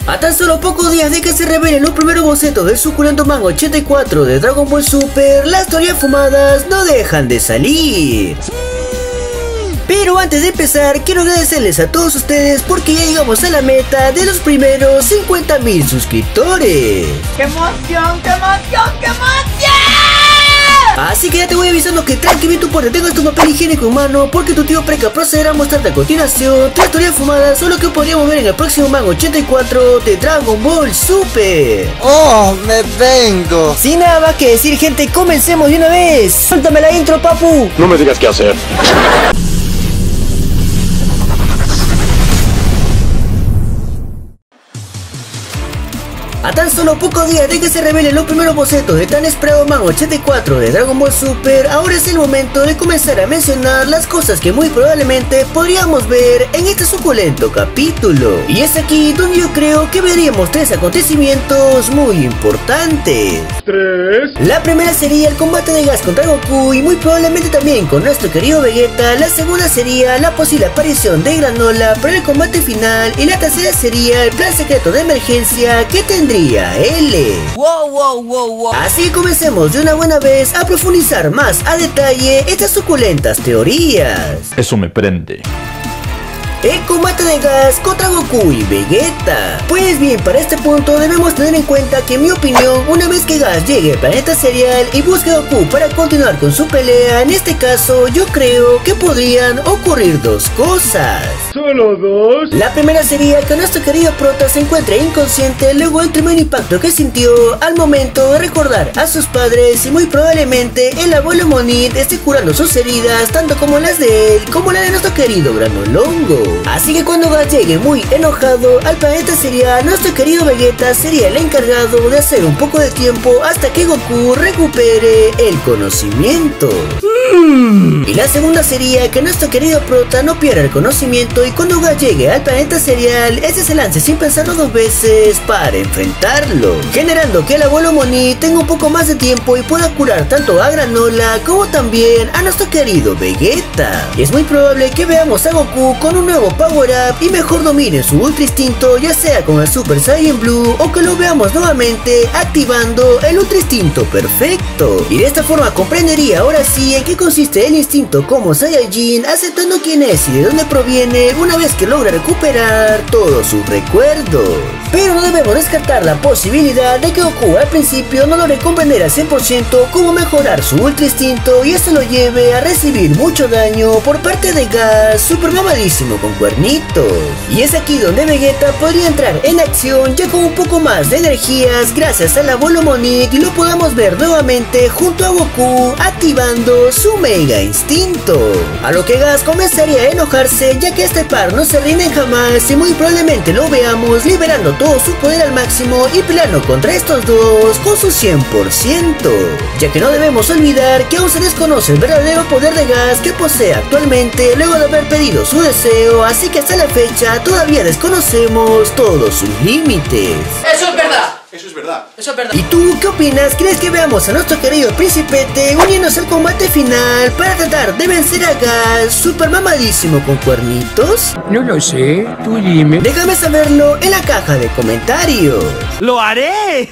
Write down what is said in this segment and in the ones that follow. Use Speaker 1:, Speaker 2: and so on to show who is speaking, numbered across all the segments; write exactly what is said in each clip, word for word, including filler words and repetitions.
Speaker 1: A tan solo pocos días de que se revelen los primeros bocetos del suculento manga ochenta y cuatro de Dragon Ball Super, las teorías fumadas no dejan de salir. Pero antes de empezar, quiero agradecerles a todos ustedes porque ya llegamos a la meta de los primeros cincuenta mil suscriptores.
Speaker 2: ¡Qué emoción, qué emoción, qué emoción!
Speaker 1: Así que ya te voy avisando que tranquilito porque tengas tu papel higiénico en mano, porque tu tío Preca procederá a mostrarte a continuación tres teorías fumadas o lo que podríamos ver en el próximo manga ochenta y cuatro de Dragon Ball Super.
Speaker 3: ¡Oh, me vengo!
Speaker 1: Sin nada más que decir, gente, comencemos de una vez. Suéltame la intro, papu.
Speaker 4: No me digas qué hacer.
Speaker 1: A tan solo pocos días de que se revelen los primeros bocetos de tan esperado manga ochenta y cuatro de Dragon Ball Super, ahora es el momento de comenzar a mencionar las cosas que muy probablemente podríamos ver en este suculento capítulo. Y es aquí donde yo creo que veríamos tres acontecimientos muy importantes.
Speaker 4: Tres.
Speaker 1: La primera sería el combate de Gas contra Goku y muy probablemente también con nuestro querido Vegeta. La segunda sería la posible aparición de Granola para el combate final. Y la tercera sería el plan secreto de emergencia que tendría L.
Speaker 2: Wow, wow, wow, wow.
Speaker 1: Así que comencemos de una buena vez a profundizar más a detalle estas suculentas teorías.
Speaker 4: Eso me prende.
Speaker 1: El combate de Gas contra Goku y Vegeta. Pues bien, para este punto debemos tener en cuenta que en mi opinión, una vez que Gas llegue al planeta Serial y busque a Goku para continuar con su pelea, en este caso yo creo que podrían ocurrir dos cosas.
Speaker 4: ¿Solo dos?
Speaker 1: La primera sería que nuestro querido prota se encuentre inconsciente luego del tremendo impacto que sintió al momento de recordar a sus padres, y muy probablemente el abuelo Monit esté curando sus heridas, tanto como las de él como la de nuestro querido Granolongo. Así que cuando Gas llegue muy enojado al planeta Serial, nuestro querido Vegeta sería el encargado de hacer un poco de tiempo hasta que Goku recupere el conocimiento. Mm. Y la segunda sería que nuestro querido prota no pierda el conocimiento y cuando Gas llegue al planeta Serial, ese se lance sin pensarlo dos veces para enfrentarlo, generando que el abuelo Moni tenga un poco más de tiempo y pueda curar tanto a Granola como también a nuestro querido Vegeta. Y es muy probable que veamos a Goku con un nuevo power up y mejor domine su ultra instinto, ya sea con el Super Saiyan Blue o que lo veamos nuevamente activando el ultra instinto perfecto. Y de esta forma comprendería ahora sí en qué consiste el instinto como Saiyajin, aceptando quién es y de dónde proviene una vez que logra recuperar todos sus recuerdos. Pero no debemos descartar la posibilidad de que Goku al principio no logre comprender al cien por ciento cómo mejorar su ultra instinto y esto lo lleve a recibir mucho daño por parte de Gas super mamadísimo con cuernitos. Y es aquí donde Vegeta podría entrar en acción ya con un poco más de energías gracias al abuelo Monit y lo podamos ver nuevamente junto a Goku activando su mega instinto. A lo que Gas comenzaría a enojarse ya que este par no se rinden jamás y muy probablemente lo veamos liberando todo su poder al máximo y peleando contra estos dos con su cien por ciento, ya que no debemos olvidar que aún se desconoce el verdadero poder de Gas que posee actualmente luego de haber pedido su deseo, así que hasta la fecha todavía desconocemos todos sus límites.
Speaker 2: Eso es verdad.
Speaker 5: Eso es verdad.
Speaker 2: Eso es verdad.
Speaker 1: ¿Y tú qué opinas? ¿Crees que veamos a nuestro querido Principete uniéndose al combate final para tratar de vencer a Gas super mamadísimo con cuernitos?
Speaker 6: No lo sé, tú dime.
Speaker 1: Déjame saberlo en la caja de comentarios.
Speaker 6: ¡Lo haré!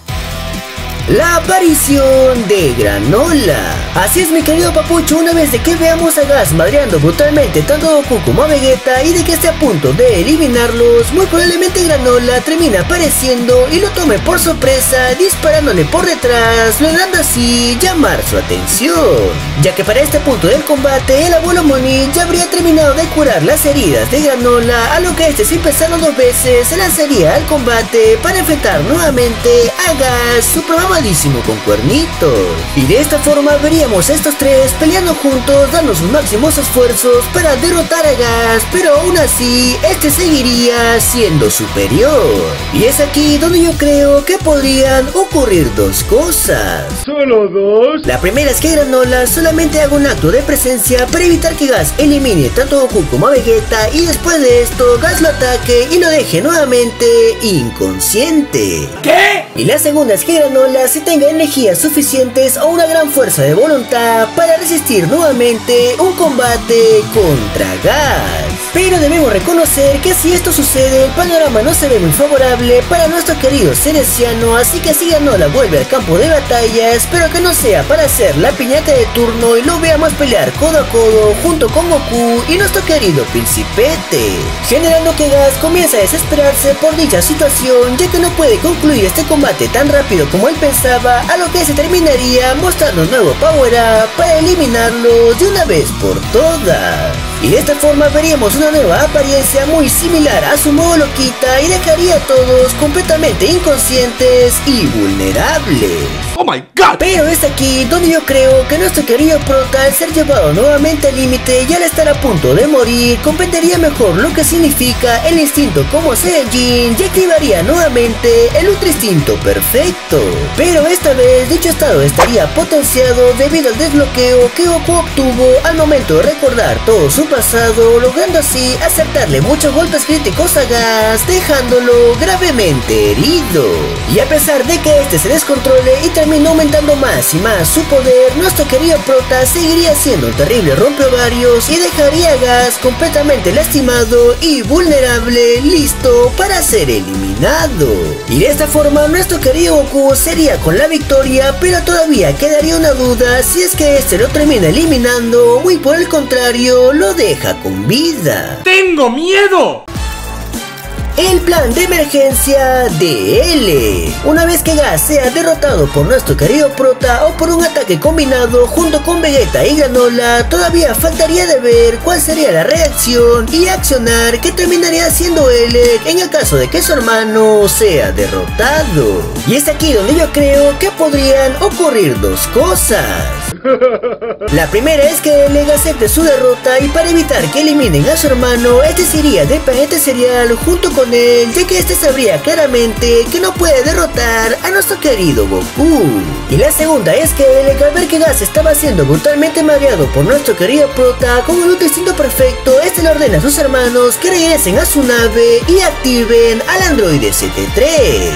Speaker 1: La aparición de Granola. Así es, mi querido papucho, una vez de que veamos a Gas madreando brutalmente tanto a Goku como a Vegeta y de que esté a punto de eliminarlos, muy probablemente Granola termina apareciendo y lo tome por sorpresa disparándole por detrás, logrando así llamar su atención, ya que para este punto del combate el abuelo Moni ya habría terminado de curar las heridas de Granola, a lo que este sin pensarlo dos veces se lanzaría al combate para enfrentar nuevamente a Gas super mamadísimo con cuernitos. Y de esta forma veríamos a estos tres peleando juntos, dando sus máximos esfuerzos para derrotar a Gas, pero aún así este seguiría siendo superior. Y es aquí donde yo creo que podrían ocurrir dos cosas.
Speaker 4: ¿Solo dos?
Speaker 1: La primera es que Granola solamente haga un acto de presencia para evitar que Gas elimine tanto a Goku como a Vegeta y después de esto Gas lo ataque y lo deje nuevamente inconsciente.
Speaker 2: ¿Qué?
Speaker 1: Y la segunda es que Granola si tenga energías suficientes o una gran fuerza de voluntad para resistir nuevamente un combate contra Gas. Pero debemos reconocer que si esto sucede, el panorama no se ve muy favorable para nuestro querido Cereciano, así que si Granola vuelve al campo de batalla, espero que no sea para hacer la piñata de turno y lo veamos pelear codo a codo junto con Goku y nuestro querido Principete, generando que Gas comienza a desesperarse por dicha situación, ya que no puede concluir este combate tan rápido como él pensaba, a lo que se terminaría mostrando un nuevo power up para eliminarlos de una vez por todas. Y de esta forma veríamos una nueva apariencia muy similar a su modo Loquita y dejaría a todos completamente inconscientes y vulnerables.
Speaker 6: ¡Oh my god!
Speaker 1: Pero es aquí donde yo creo que nuestro querido prota, al ser llevado nuevamente al límite y al estar a punto de morir, comprendería mejor lo que significa el instinto como Saiyajin y activaría nuevamente el Ultra Instinto Perfecto. Pero esta vez dicho estado estaría potenciado debido al desbloqueo que Goku obtuvo al momento de recordar todo su pasado, logrando así acertarle muchos golpes críticos a Gas, dejándolo gravemente herido. Y a pesar de que este se descontrole y termine aumentando más y más su poder, nuestro querido prota seguiría siendo un terrible rompeovarios y dejaría a Gas completamente lastimado y vulnerable, listo para ser eliminado. Y de esta forma nuestro querido Goku sería con la victoria, pero todavía quedaría una duda si es que este lo termina eliminando o y por el contrario lo deja con vida.
Speaker 6: ¡Tengo miedo!
Speaker 1: El plan de emergencia de L. Una vez que Gas sea derrotado por nuestro querido prota o por un ataque combinado junto con Vegeta y Granola, todavía faltaría de ver cuál sería la reacción y accionar que terminaría haciendo L en el caso de que su hermano sea derrotado. Y es aquí donde yo creo que podrían ocurrir dos cosas. La primera es que L acepte su derrota y para evitar que eliminen a su hermano, este se iría del planeta cereal junto con él, ya que este sabría claramente que no puede derrotar a nuestro querido Goku. Y la segunda es que L, al ver que Gas estaba siendo brutalmente mareado por nuestro querido prota con el Ultra Instinto Perfecto, este le ordena a sus hermanos que regresen a su nave y activen al androide Z tres.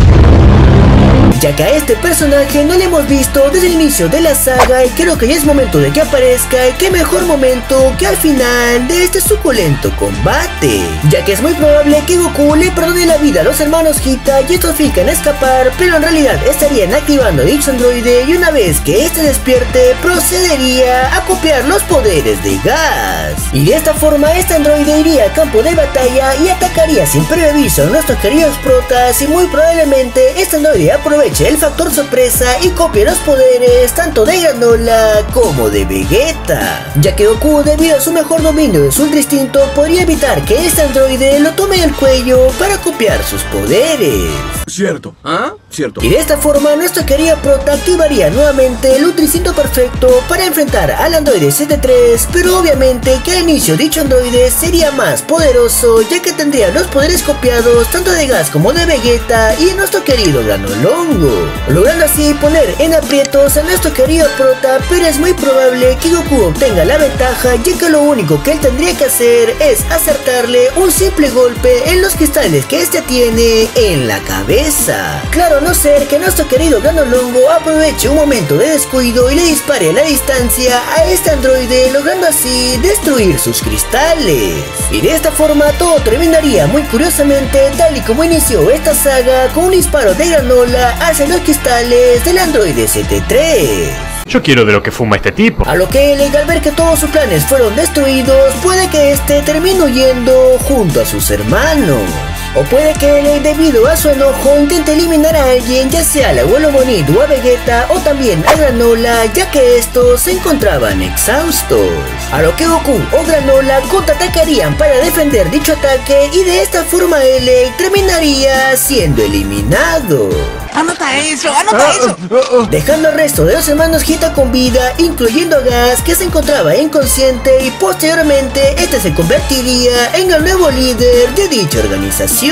Speaker 1: Ya que a este personaje no le hemos visto desde el inicio de la saga y creo que ya es momento de que aparezca, y qué mejor momento que al final de este suculento combate, ya que es muy probable que Goku le perdone la vida a los hermanos Hita y estos fincan escapar, pero en realidad estarían activando dicho androide y una vez que este despierte procedería a copiar los poderes de Gas. Y de esta forma este androide iría al campo de batalla y atacaría sin previo aviso a nuestros queridos protas y muy probablemente este androide aproveche el factor sorpresa y copie los poderes tanto de Granola como de Vegeta, ya que Goku, debido a su mejor dominio de su Ultra Instinto, podría evitar que este androide lo tome el cuello para copiar sus poderes.
Speaker 6: Cierto, ¿ah? Cierto.
Speaker 1: Y de esta forma nuestro querido prota activaría nuevamente el Ultra Instinto Perfecto para enfrentar al androide Z tres, pero obviamente que al inicio dicho androide sería más poderoso, ya que tendría los poderes copiados tanto de Gas como de Vegeta y de nuestro querido Granolongo, logrando así poner en aprietos a nuestro querido prota, pero es muy probable que Goku obtenga la ventaja, ya que lo único que él tendría que hacer es acertarle un simple golpe en los cristales que este tiene en la cabeza. Claro, a no ser que nuestro querido Granolongo aproveche un momento de descuido y le dispare a la distancia a este androide, logrando así destruir sus cristales. Y de esta forma todo terminaría muy curiosamente tal y como inició esta saga, con un disparo de Granola hacia los cristales del androide Z tres.
Speaker 4: Yo quiero de lo que fuma este tipo.
Speaker 1: A lo que L, al ver que todos sus planes fueron destruidos, puede que este termine huyendo junto a sus hermanos. O puede que L, debido a su enojo, intente eliminar a alguien, ya sea al abuelo Monit o a Vegeta, o también a Granola, ya que estos se encontraban exhaustos. A lo que Goku o Granola contraatacarían para defender dicho ataque y de esta forma L terminaría siendo eliminado.
Speaker 2: Anota eso, anota eso.
Speaker 1: Dejando al resto de los hermanos Hita con vida, incluyendo a Gas, que se encontraba inconsciente, y posteriormente este se convertiría en el nuevo líder de dicha organización.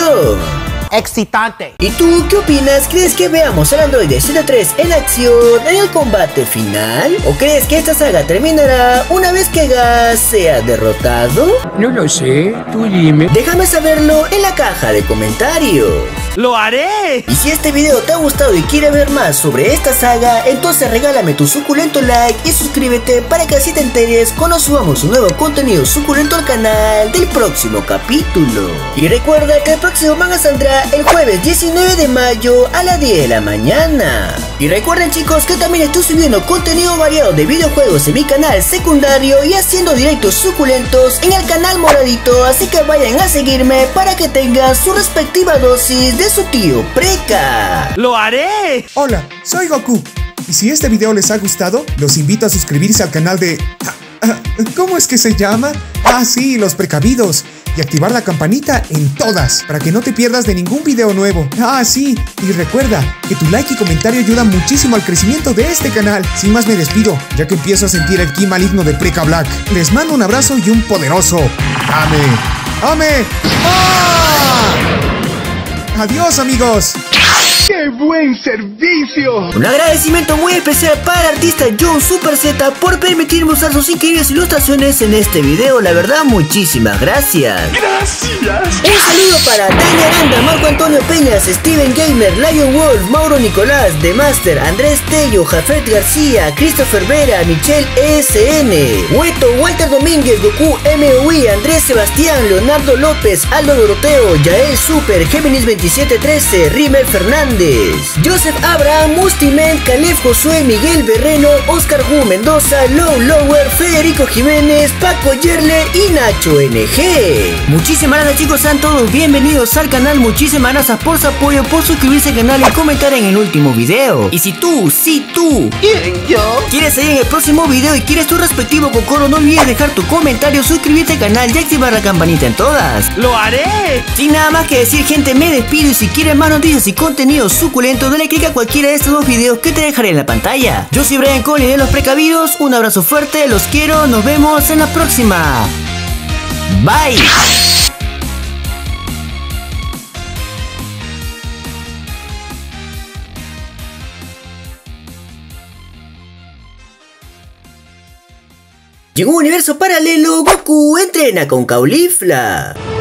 Speaker 2: Excitante.
Speaker 1: ¿Y tú qué opinas? ¿Crees que veamos al androide Z tres en acción en el combate final? ¿O crees que esta saga terminará una vez que Gas sea derrotado?
Speaker 6: No lo sé, tú dime.
Speaker 1: Déjame saberlo en la caja de comentarios.
Speaker 2: ¡Lo haré!
Speaker 1: Y si este video te ha gustado y quieres ver más sobre esta saga, entonces regálame tu suculento like y suscríbete para que así te enteres cuando subamos un nuevo contenido suculento al canal del próximo capítulo. Y recuerda que el próximo manga saldrá el jueves diecinueve de mayo a las diez de la mañana. Y recuerden, chicos, que también estoy subiendo contenido variado de videojuegos en mi canal secundario y haciendo directos suculentos en el canal moradito, así que vayan a seguirme para que tengan su respectiva dosis de su tío Preca.
Speaker 2: ¡Lo haré!
Speaker 5: Hola, soy Goku. Y si este video les ha gustado, los invito a suscribirse al canal de... ¿Cómo es que se llama? Ah, sí, Los Precavidos. Y activar la campanita en todas, para que no te pierdas de ningún video nuevo. Ah, sí, y recuerda que tu like y comentario ayudan muchísimo al crecimiento de este canal. Sin más me despido, ya que empiezo a sentir el ki maligno de Preca Black. Les mando un abrazo y un poderoso ¡Ame! ¡Ame! ¡Ah! ¡Adiós, amigos!
Speaker 7: ¡Qué buen servicio!
Speaker 1: Un agradecimiento muy especial para el artista John Super Z por permitirme usar sus increíbles ilustraciones en este video. La verdad, muchísimas gracias.
Speaker 7: ¡Gracias!
Speaker 1: Un saludo para Tania Aranda, Marco Antonio Peñas, Steven Gamer, Lion Wolf, Mauro Nicolás, The Master, Andrés Tello, Jafet García, Christopher Vera, Michelle E S N, Hueto, Walter Domínguez, Goku M O I, Andrés Sebastián, Leonardo López, Aldo Doroteo, Yael Super, Géminis veintisiete trece, Rimmel Fernández, Joseph Abraham, Mustimen, Caleb Josué, Miguel Berreno, Oscar Gu Mendoza, Low Lower, Federico Jiménez, Paco Yerle y Nacho N G. Muchísimas gracias, chicos, sean todos bienvenidos al canal. Muchísimas gracias por su apoyo, por suscribirse al canal y comentar en el último video. Y si tú, si tú
Speaker 7: ¿Quién, yo?
Speaker 1: quieres seguir en el próximo video y quieres tu respectivo Kokoro, no olvides dejar tu comentario, suscribirte al canal y activar la campanita en todas.
Speaker 2: ¡Lo haré!
Speaker 1: Sin nada más que decir, gente, me despido y si quieres más noticias y contenido suculento, dale click a cualquiera de estos dos videos que te dejaré en la pantalla. Yo soy Brian Cole de Los Precavidos, un abrazo fuerte, los quiero, nos vemos en la próxima. Bye. Llegó un universo paralelo, Goku entrena con Caulifla.